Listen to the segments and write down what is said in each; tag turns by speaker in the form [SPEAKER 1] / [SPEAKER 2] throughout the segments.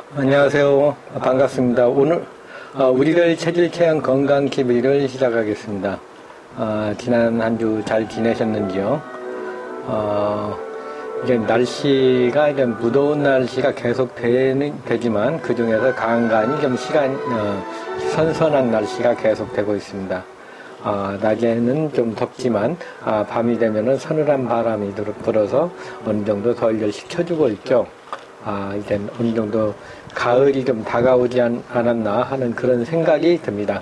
[SPEAKER 1] 안녕하세요. 반갑습니다. 오늘 우리들 체질 체형 건강 TV를 시작하겠습니다. 지난 한 주 잘 지내셨는지요? 이제 날씨가 이제 무더운 날씨가 계속 되지만 그 중에서 간간히 좀 선선한 날씨가 계속되고 있습니다. 낮에는 좀 덥지만 밤이 되면은 서늘한 바람이 불어서 어느 정도 덜 식혀주고 있죠. 이제 어느 정도 가을이 좀 다가오지 않았나 하는 그런 생각이 듭니다.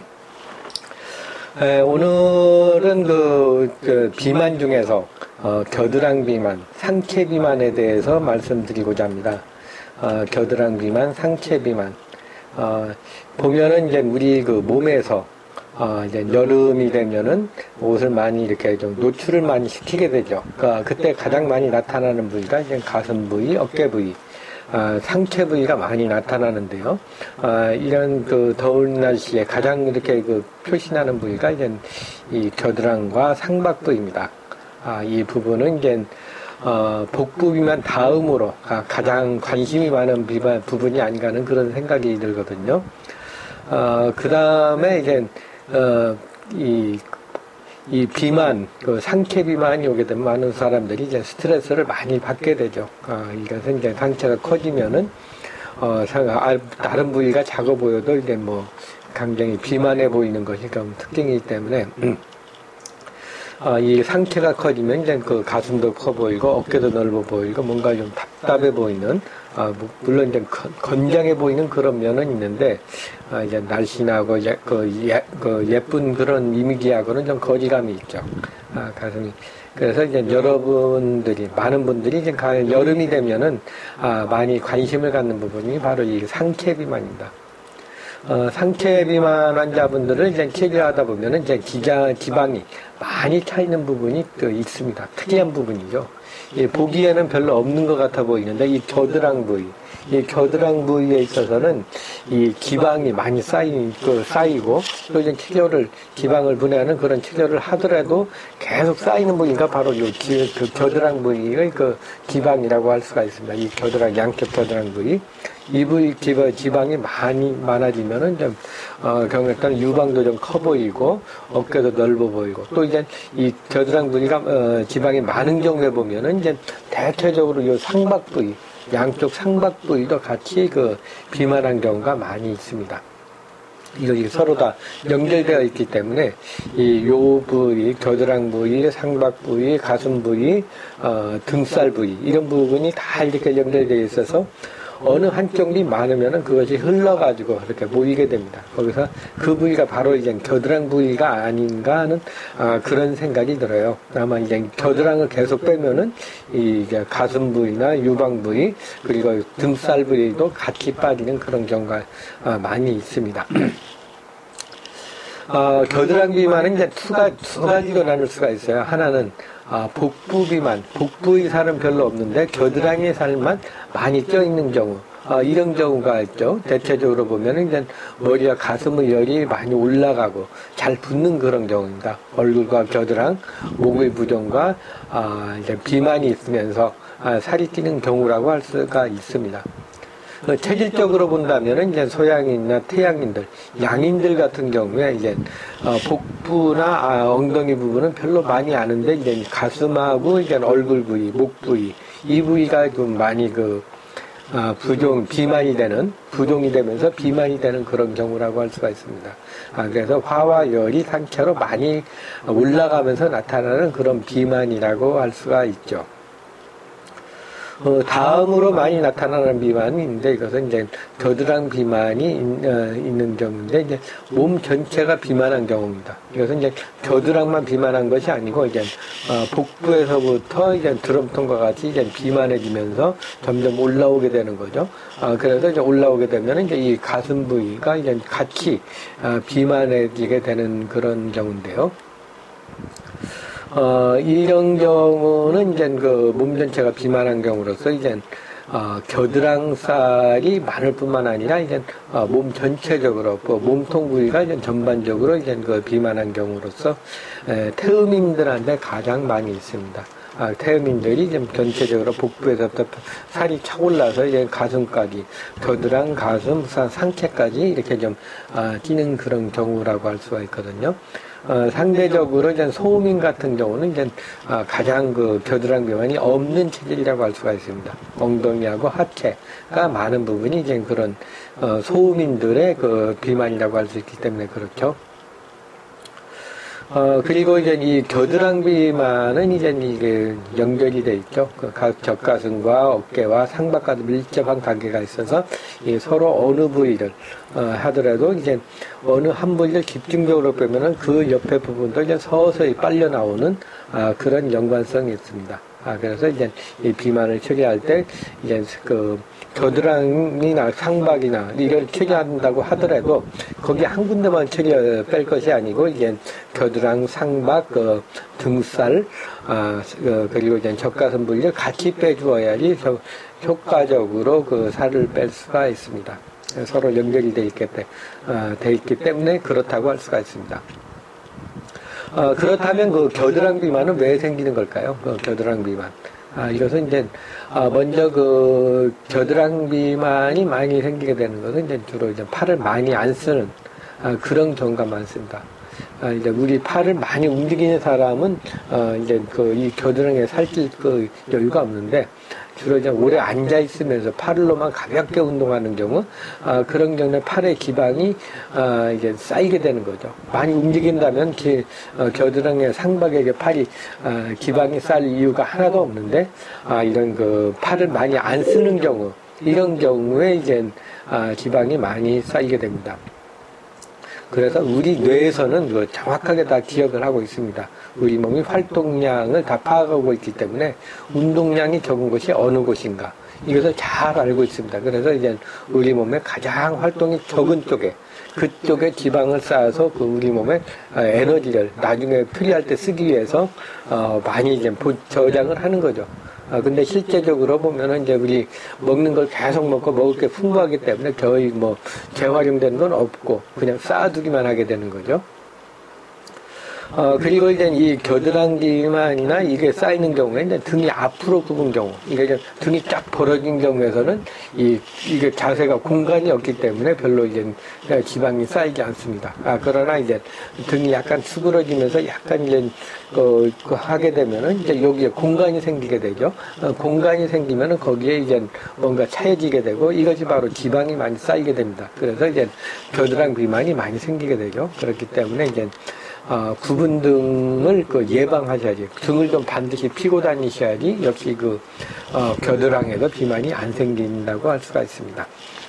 [SPEAKER 1] 오늘은 그 비만 중에서 겨드랑 비만, 상체 비만에 대해서 말씀드리고자 합니다. 겨드랑 비만, 상체 비만. 보면은 이제 우리 그 몸에서 이제 여름이 되면은 옷을 많이 이렇게 좀 노출을 많이 시키게 되죠. 그때 가장 많이 나타나는 부위가 이제 가슴 부위, 어깨 부위, 상체 부위가 많이 나타나는데요. 이런 그 더운 날씨에 가장 이렇게 그 표시나는 부위가 이제 이 겨드랑이와 상박 부위입니다. 이 부분은 이제 복부 비만 다음으로 가장 관심이 많은 부분이 아닌가 하는 그런 생각이 들거든요. 그 다음에 이제 이 비만, 그 상체 비만이 오게 되면 많은 사람들이 이제 스트레스를 많이 받게 되죠. 이것은 이제 상체가 커지면은, 다른 부위가 작아 보여도 이제 뭐, 굉장히 비만해 보이는 것이 좀 특징이기 때문에, 이 상체가 커지면 이제 그 가슴도 커 보이고, 어깨도 넓어 보이고, 뭔가 좀 답답해 보이는, 물론 이제 건장해 보이는 그런 면은 있는데, 이제 날씬하고 예쁜 그런 이미지하고는 좀 거리감이 있죠. 가슴이. 그래서 이제 여러분들이, 많은 분들이 이제 여름이 되면은, 많이 관심을 갖는 부분이 바로 이 상체 비만입니다. 상체 비만 환자분들을 이제 치료하다 보면은 이제 지방이 많이 차 있는 부분이 또 있습니다. 특이한 부분이죠. 보기에는 별로 없는 것 같아 보이는데 이 겨드랑 부위, 이 겨드랑 부위에 있어서는 이 지방이 많이 쌓이고 또 이제 지방을 분해하는 그런 치료를 하더라도 계속 쌓이는 부위가 바로 그 겨드랑 부위의 그 지방이라고 할 수가 있습니다. 이 겨드랑, 양쪽 겨드랑 부위. 이 부위 지방이 많아지면은 좀, 경우에 따라 유방도 좀 커 보이고, 어깨도 넓어 보이고, 또 이제 이 겨드랑 부위가, 지방이 많은 경우에 보면은 이제 대체적으로 이 상박 부위, 양쪽 상박 부위도 같이 그 비만한 경우가 많이 있습니다. 이것이 서로 다 연결되어 있기 때문에 요 부위, 겨드랑 부위, 상박 부위, 가슴 부위, 등살 부위 이런 부분이 다 이렇게 연결되어 있어서 어느 한쪽이 많으면은 그것이 흘러가지고 이렇게 모이게 됩니다. 거기서 그 부위가 바로 이제 겨드랑 부위가 아닌가 하는 그런 생각이 들어요. 아마 이제 겨드랑을 계속 빼면은 이제 가슴 부위나 유방 부위 그리고 등살 부위도 같이 빠지는 그런 경우가 많이 있습니다. 겨드랑 비만은 이제 두 가지로 나눌 수가 있어요. 하나는 복부 비만, 복부의 살은 별로 없는데 겨드랑이 살만 많이 쪄 있는 경우, 이런 경우가 있죠. 대체적으로 보면은 이제 머리와 가슴의 열이 많이 올라가고 잘 붙는 그런 경우입니다. 얼굴과 겨드랑, 목의 부종과 이제 비만이 있으면서 살이 찌는 경우라고 할 수가 있습니다. 체질적으로 본다면은 이제 소양인이나 태양인들, 양인들 같은 경우에 이제 복부나 엉덩이 부분은 별로 많이 아는데 이제 가슴하고 이제 얼굴 부위, 목 부위 이 부위가 좀 많이 부종이 되면서 비만이 되는 그런 경우라고 할 수가 있습니다. 그래서 화와 열이 상체로 많이 올라가면서 나타나는 그런 비만이라고 할 수가 있죠. 다음으로 많이 나타나는 비만이 있는데 이것은 이제 겨드랑 비만이 있는 경우인데 이제 몸 전체가 비만한 경우입니다. 이것은 이제 겨드랑만 비만한 것이 아니고 이제 복부에서부터 이제 드럼통과 같이 이제 비만해지면서 점점 올라오게 되는 거죠. 그래서 이제 올라오게 되면 이제 이 가슴 부위가 이제 같이 비만해지게 되는 그런 경우인데요. 이런 경우는 이제 그 몸 전체가 비만한 경우로서 이제 겨드랑살이 많을 뿐만 아니라 이제 몸 전체적으로 몸통 부위가 이제 전반적으로 이제 그 비만한 경우로서 태음인들한테 가장 많이 있습니다. 태음인들이 좀 전체적으로 복부에서부터 살이 차올라서 이제 가슴까지, 겨드랑, 가슴, 상체까지 이렇게 좀 찌는 그런 경우라고 할 수가 있거든요. 상대적으로 이제 소음인 같은 경우는 이제 가장 그 겨드랑 비만이 없는 체질이라고 할 수가 있습니다. 엉덩이하고 하체가 많은 부분이 이제 그런 소음인들의 그 비만이라고 할 수 있기 때문에 그렇죠. 그리고 이제 이 겨드랑 비만은 이제 이게 연결이 돼 있죠. 그 젖가슴과 어깨와 상박과도 밀접한 관계가 있어서 이 서로 어느 부위를 하더라도 이제 어느 한 부위를 집중적으로 빼면은 그 옆에 부분도 이제 서서히 빨려 나오는 그런 연관성이 있습니다. 그래서 이제 이 비만을 처리할 때 이제 그 겨드랑이나 상박이나 이걸 처리한다고 하더라도 거기 한 군데만 뺄 것이 아니고 이제 겨드랑, 상박, 등살, 그리고 이제 젖가슴 부위를 같이 빼주어야지 효과적으로 그 살을 뺄 수가 있습니다. 서로 연결이 돼 있기 때문에 그렇다고 할 수가 있습니다. 그렇다면 그 겨드랑 비만은 왜 생기는 걸까요? 그 겨드랑 비만. 이것은 이제, 먼저 그 겨드랑 비만이 많이 생기게 되는 것은 이제 주로 이제 팔을 많이 안 쓰는, 그런 경우가 많습니다. 이제 우리 팔을 많이 움직이는 사람은, 이제 이 겨드랑이에 살찔 그 여유가 없는데, 주로 이제 오래 앉아 있으면서 팔로만 가볍게 운동하는 경우, 그런 경우에 팔의 기방이, 이제 쌓이게 되는 거죠. 많이 움직인다면, 겨드랑이 상박에게 팔이, 기방이 쌓일 이유가 하나도 없는데, 이런 그 팔을 많이 안 쓰는 경우, 이런 경우에 이제, 기방이 많이 쌓이게 됩니다. 그래서 우리 뇌에서는 정확하게 다 기억을 하고 있습니다. 우리 몸이 활동량을 다 파악하고 있기 때문에 운동량이 적은 곳이 어느 곳인가 이것을 잘 알고 있습니다. 그래서 이제 우리 몸의 가장 활동이 적은 쪽에 그쪽에 지방을 쌓아서 그 우리 몸의 에너지를 나중에 필요할 때 쓰기 위해서 많이 이제 저장을 하는 거죠. 근데 실제적으로 보면은 이제 우리 먹는 걸 계속 먹을 게 풍부하기 때문에 거의 재활용되는 건 없고 그냥 쌓아두기만 하게 되는 거죠. 그리고 이제 이 겨드랑 비만이나 이게 쌓이는 경우에 이제 등이 앞으로 굽은 경우, 이게 이제 등이 쫙 벌어진 경우에서는 이게 자세가 공간이 없기 때문에 별로 이제 지방이 쌓이지 않습니다. 그러나 이제 등이 약간 수그러지면서 약간 이제 하게 되면은 이제 여기에 공간이 생기게 되죠. 공간이 생기면은 거기에 이제 뭔가 차해지게 되고 이것이 바로 지방이 많이 쌓이게 됩니다. 그래서 이제 겨드랑 비만이 많이 생기게 되죠. 그렇기 때문에 이제 굽은 등을 예방하셔야지. 등을 좀 반드시 피고 다니셔야지 역시 겨드랑이에도 비만이 안 생긴다고 할 수가 있습니다.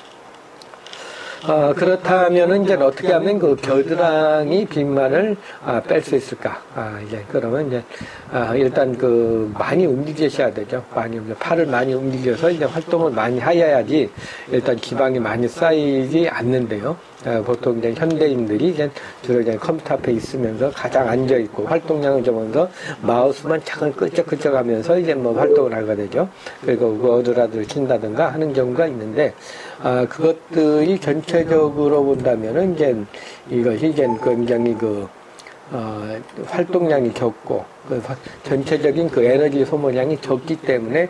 [SPEAKER 1] 그렇다면은 이제 어떻게 하면 그 겨드랑이 비만을 뺄 수 있을까? 그러면 이제 일단 많이 움직이셔야 되죠. 팔을 많이 움직여서 이제 활동을 많이 하셔야지 일단 지방이 많이 쌓이지 않는데요. 보통 이제 현대인들이 이제 주로 이제 컴퓨터 앞에 있으면서 가장 앉아 있고 활동량을 적으면서 마우스만 잠깐 끄적끄적 하면서 이제 활동을 하게 되죠. 그리고 워드라도 친다든가 하는 경우가 있는데, 그것들이 전체적으로 본다면은 이제 이것이 이제 굉장히 활동량이 적고, 전체적인 에너지 소모량이 적기 때문에,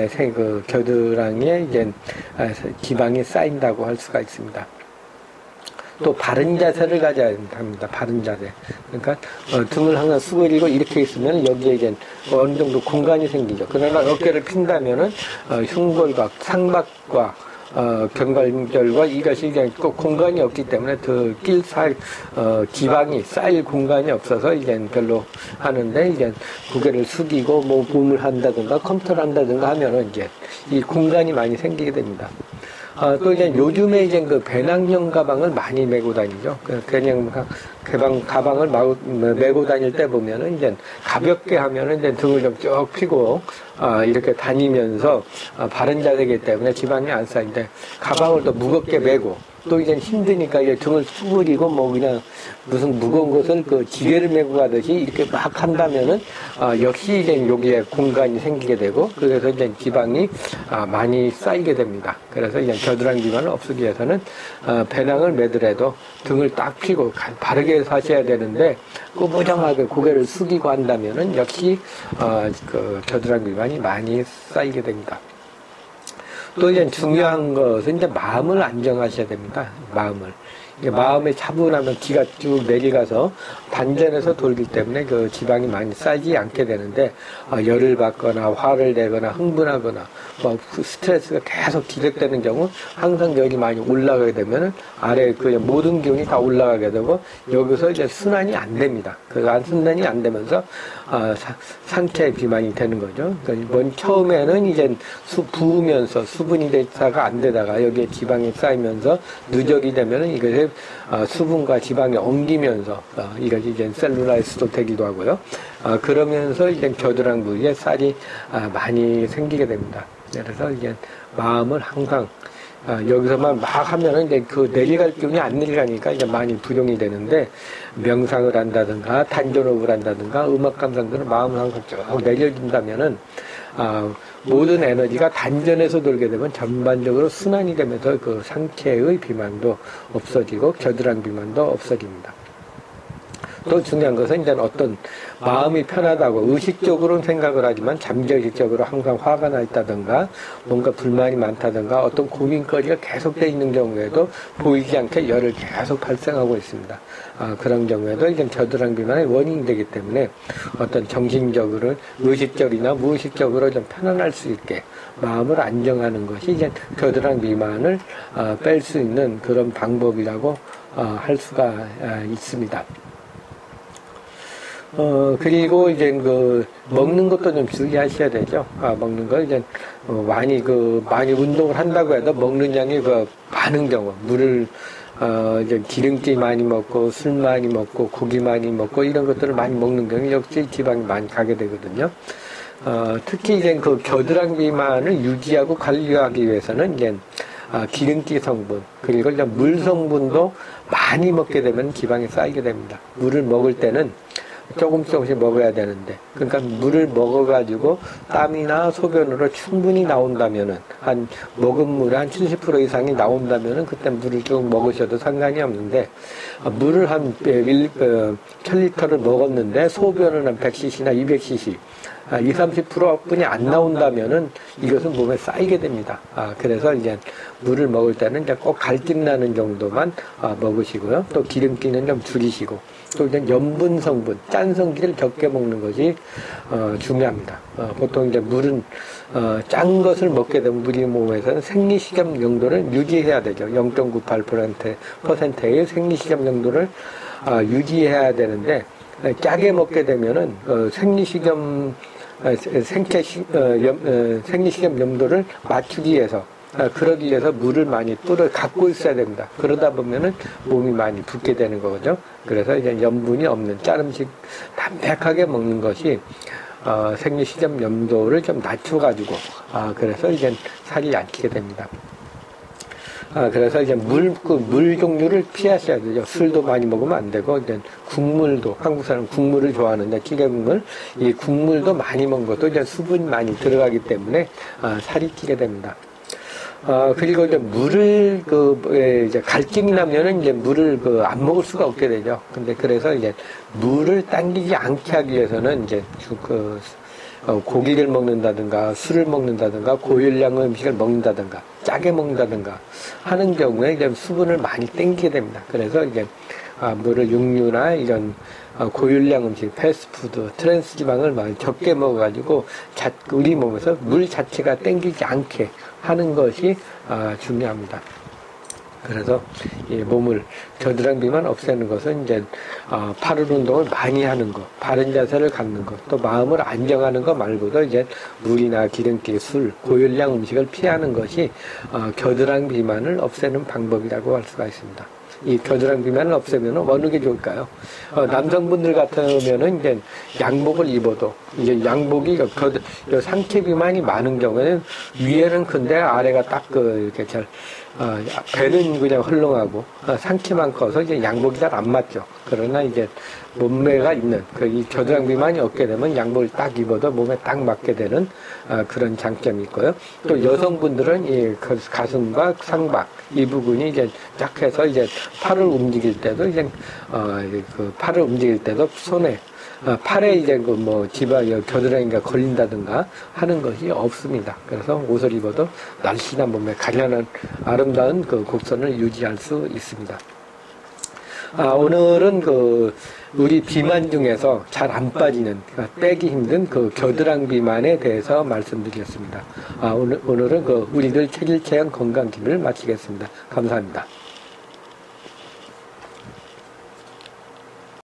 [SPEAKER 1] 겨드랑이에 이제, 지방이 쌓인다고 할 수가 있습니다. 또 바른 자세를 가져야 합니다. 바른 자세. 그러니까 등을 항상 수그리고 이렇게 있으면 여기에 이제 어느 정도 공간이 생기죠. 그러나 어깨를 핀다면은 흉골과 상박과 견관절과 이것이 이제 꼭 공간이 없기 때문에 지방이 쌓일 공간이 없어서 이제 별로 하는데 이제 고개를 숙이고 몸을 한다든가 컴퓨터를 한다든가 하면은 이제 이 공간이 많이 생기게 됩니다. 또 이제 요즘에 이제 배낭형 가방을 많이 메고 다니죠. 그냥 가방을 메고 다닐 때 보면은 이제 가볍게 하면은 이제 등을 좀 쭉 펴고, 이렇게 다니면서, 바른 자세이기 때문에 지방이 안 쌓이는데, 가방을 또 무겁게 메고, 또 이제 힘드니까 이제 등을 수그리고 그냥 무슨 무거운 것을 지게를 메고 가듯이 이렇게 막 한다면은, 역시 이제 여기에 공간이 생기게 되고, 그래서 이제 지방이 많이 쌓이게 됩니다. 그래서 이제 겨드랑이 비만을 없애기 위해서는, 배낭을 메더라도 등을 딱 펴고 바르게 자리에서 하셔야 되는데 꾸부정하게 고개를 숙이고 한다면은 역시 그 겨드랑이 비만이 많이 쌓이게 됩니다. 또 이제 중요한 것은 이제 마음을 안정하셔야 됩니다. 마음을. 마음에 차분하면 기가 쭉 내려가서 단전에서 돌기 때문에 그 지방이 많이 쌓이지 않게 되는데, 열을 받거나 화를 내거나 흥분하거나 뭐 스트레스가 계속 기력되는 경우 항상 열이 많이 올라가게 되면은 아래 그 모든 기운이 다 올라가게 되고 여기서 이제 순환이 안 됩니다. 그 순환이 안 되면서 상체 비만이 되는 거죠. 그러니까 처음에는 이제 부으면서 수분이 되다가 안 되다가 여기에 지방이 쌓이면서 누적이 되면은 이것에 수분과 지방이 엉기면서 이것이 이제 셀룰라이트도 되기도 하고요. 그러면서 이제 겨드랑이 부위에 쌀이 많이 생기게 됩니다. 그래서 이제 마음을 항상 여기서만 막 하면은 이제 그 내려갈 기운이 안 내려가니까 이제 많이 부정이 되는데, 명상을 한다든가 단전호흡을 한다든가 음악 감상들은 마음을 항상 쭉 내려준다면은 모든 에너지가 단전에서 돌게 되면 전반적으로 순환이 되면서 그 상체의 비만도 없어지고 겨드랑이 비만도 없어집니다. 또 중요한 것은 이제 어떤 마음이 편하다고 의식적으로는 생각을 하지만 잠재의식적으로 항상 화가 나 있다든가 뭔가 불만이 많다든가 어떤 고민거리가 계속되어 있는 경우에도 보이지 않게 열을 계속 발생하고 있습니다. 그런 경우에도 이제 겨드랑이 비만의 원인이 되기 때문에 어떤 정신적으로 의식적이나 무의식적으로 좀 편안할 수 있게 마음을 안정하는 것이 이제 겨드랑이 비만을 뺄 수 있는 그런 방법이라고 할 수가 있습니다. 그리고 이제 먹는 것도 좀 주의하셔야 되죠. 먹는 거 이제, 많이 운동을 한다고 해도 먹는 양이 많은 경우, 물을, 이제 기름기 많이 먹고, 술 많이 먹고, 고기 많이 먹고, 이런 것들을 많이 먹는 경우 역시 지방이 많이 가게 되거든요. 특히 이제 그 겨드랑이 비만을 유지하고 관리하기 위해서는 이제, 기름기 성분, 그리고 이제 물 성분도 많이 먹게 되면 지방이 쌓이게 됩니다. 물을 먹을 때는 조금씩 먹어야 되는데, 그러니까 물을 먹어가지고 땀이나 소변으로 충분히 나온다면은, 먹은 물의 한 70% 이상이 나온다면은 그때 물을 쭉 먹으셔도 상관이 없는데, 물을 한 1000리터를 먹었는데 소변을 한 100cc나 200cc, 20~30% 뿐이 안 나온다면은 이것은 몸에 쌓이게 됩니다. 그래서 이제 물을 먹을 때는 이제 꼭 갈증 나는 정도만 먹으시고요. 또 기름기는 좀 줄이시고, 또 이제 염분 성분, 짠 성기를 적게 먹는 것이 중요합니다. 보통 이제 물은 짠 것을 먹게 되면 우리 몸에서는 생리식염 용도를 유지해야 되죠. 0.98%의 생리식염 용도를 유지해야 되는데, 짜게 먹게 되면은 생리식염 염도를 맞추기 위해서, 그러기 위해서 물을 많이 갖고 있어야 됩니다. 그러다 보면은 몸이 많이 붓게 되는 거죠. 그래서 이제 염분이 없는 짠 음식 담백하게 먹는 것이 생리식염 염도를 좀 낮춰가지고, 그래서 이제 살이 안 찌게 됩니다. 그래서 이제 물 종류를 피하셔야 되죠. 술도 많이 먹으면 안 되고, 이제 국물도, 한국 사람 국물을 좋아하는데, 찌개국물, 이 국물도 많이 먹는 것도 이제 수분이 많이 들어가기 때문에, 살이 찌게 됩니다. 그리고 이제 물을, 이제 갈증이 나면은 이제 물을 안 먹을 수가 없게 되죠. 근데 그래서 이제 물을 당기지 않게 하기 위해서는 이제 고기를 먹는다든가 술을 먹는다든가 고열량의 음식을 먹는다든가 짜게 먹는다든가 하는 경우에 이제 수분을 많이 땡기게 됩니다. 그래서 이제 물을 육류나 이런 고열량 음식, 패스트푸드, 트랜스 지방을 많이 적게 먹어가지고 우리 몸에서 물 자체가 땡기지 않게 하는 것이 중요합니다. 그래서 이 몸을 겨드랑이 비만 없애는 것은 이제 팔을 운동을 많이 하는 것, 바른 자세를 갖는 것, 또 마음을 안정하는 것 말고도 이제 물이나 기름기, 술, 고열량 음식을 피하는 것이 겨드랑이 비만을 없애는 방법이라고 할 수가 있습니다. 이 겨드랑이 비만을 없애면 어느 게 좋을까요? 남성분들 같으면은 이제 양복을 입어도 이제 양복이 상체 비만이 많은 경우에는 위에는 큰데 아래가 딱 이렇게 배는 그냥 헐렁하고 상체만 커서 이제 양복이 잘 안 맞죠. 그러나 이제 몸매가 있는 이 겨드랑이 비만이 없게 되면 양복을 딱 입어도 몸에 딱 맞게 되는 그런 장점이 있고요. 또 여성분들은 이 가슴과 상박 이 부분이 이제 쫙 해서 이제 팔을 움직일 때도 이제 그 팔을 움직일 때도 손에 팔에 이제 그 뭐 겨드랑이가 걸린다든가 하는 것이 없습니다. 그래서 옷을 입어도 날씬한 몸에 가련한 아름다운 그 곡선을 유지할 수 있습니다. 오늘은 우리 비만 중에서 잘 안 빠지는, 그러니까 빼기 힘든 그 겨드랑 비만에 대해서 말씀드리겠습니다. 오늘은 우리들 체질체형 건강기를 마치겠습니다. 감사합니다.